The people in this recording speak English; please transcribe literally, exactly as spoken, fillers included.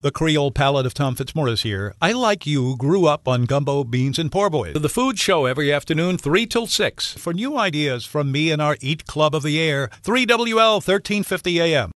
The Creole palate of Tom Fitzmorris here. I, like you, grew up on gumbo, beans, and poor boys. The Food Show every afternoon, three till six. For new ideas from me and our Eat Club of the Air, three W L, thirteen fifty A M.